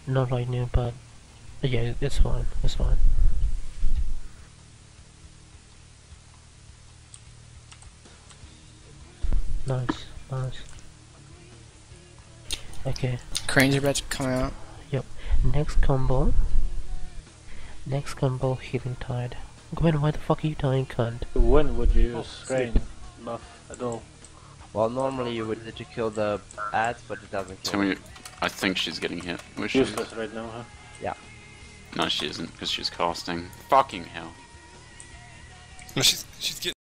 Not right now, but yeah, it's fine. It's fine. Nice, nice. Okay. Cranes are about to come out. Yep. Next combo. Next combo, Healing Tide. Gwen, why the fuck are you dying, cunt? When would you use Crane buff at all? Well, normally you would need to kill the ads, but it doesn't kill them. I think she's getting hit. Where's she? Useless right now, huh? Yeah. No, she isn't, because she's casting. Fucking hell. No, she's getting.